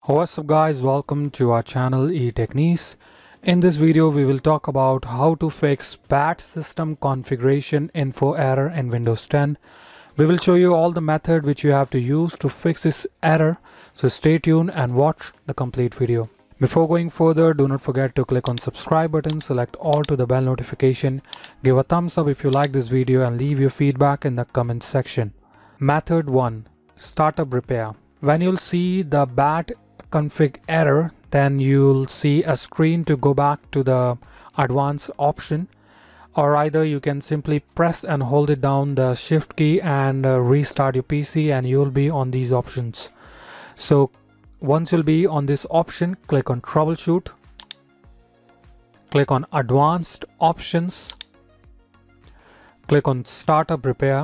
What's up guys, welcome to our channel Etechniz. In this video we will talk about how to fix bad system configuration info error in Windows 10. We will show you all the method which you have to use to fix this error, so stay tuned and watch the complete video. Before going further, do not forget to click on subscribe button, select all to the bell notification, give a thumbs up if you like this video and leave your feedback in the comment section. Method 1. Startup repair. When you'll see the bad config error, then you'll see a screen to go back to the advanced option, or either you can simply press and hold it down the shift key and restart your PC and you'll be on these options. So once you'll be on this option, click on troubleshoot, click on advanced options, click on startup repair.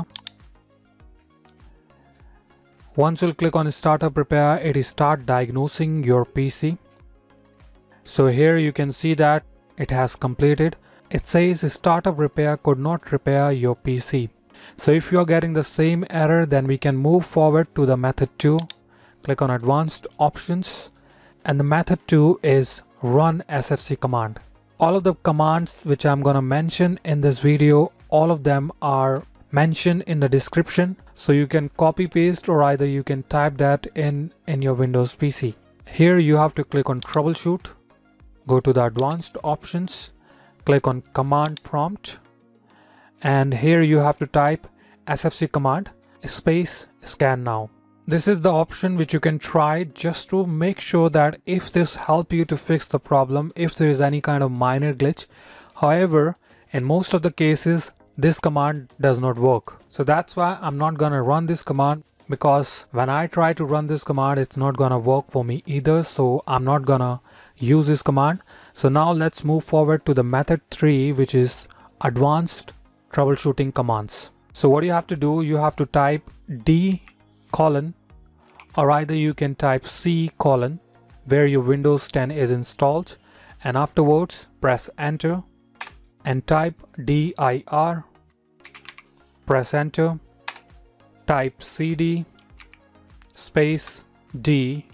Once you'll click on startup repair, it will start diagnosing your PC. So here you can see that it has completed. It says startup repair could not repair your PC. So if you are getting the same error, then we can move forward to the method 2. Click on advanced options, and the method 2 is RunSFC command. All of the commands which I'm gonna mention in this video, all of them are mentioned in the description, so you can copy paste or either you can type that in your Windows PC. Here you have to click on troubleshoot, go to the advanced options, click on command prompt, and here you have to type SFC command space scannow. This is the option which you can try just to make sure that if this help you to fix the problem, if there is any kind of minor glitch. However, in most of the cases this command does not work. So that's why I'm not gonna run this command, because when I try to run this command, it's not gonna work for me either. So I'm not gonna use this command. So now let's move forward to the method 3, which is advanced troubleshooting commands. So what you have to do, you have to type D:, or either you can type C:, where your Windows 10 is installed, and afterwards press enter and type dir, press enter, type cd space d:,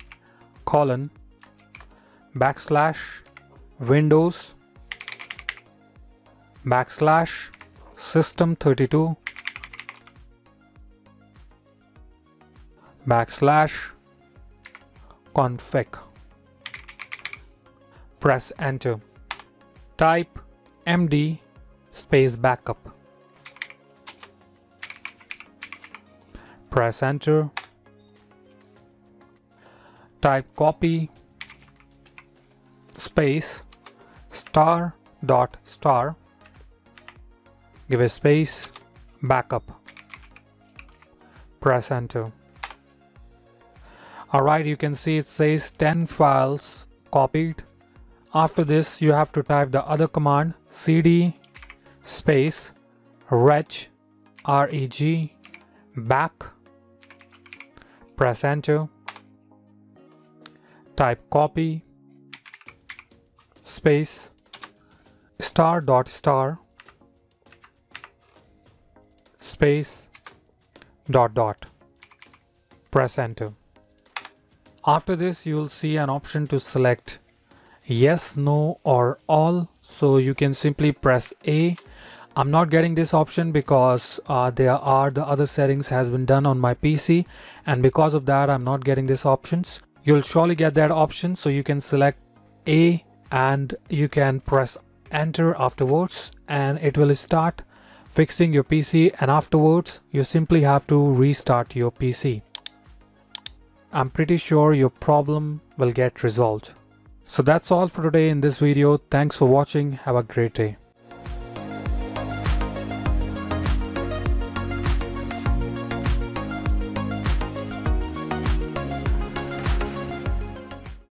\windows /system32 /config. Press enter. Type md space backup. Press enter. Type copy space ***, give a space backup. Press enter. Alright, you can see it says 10 files copied. After this you have to type the other command, cd space reg back. Press enter. Type copy space ***, space .. Press enter. After this you will see an option to select yes, no or all, so you can simply press A. I'm not getting this option because there are the other settings has been done on my PC, and because of that I'm not getting these options. You'll surely get that option, so you can select A and you can press enter afterwards, and it will start fixing your PC, and afterwards you simply have to restart your PC. I'm pretty sure your problem will get resolved. So that's all for today in this video. Thanks for watching. Have a great day.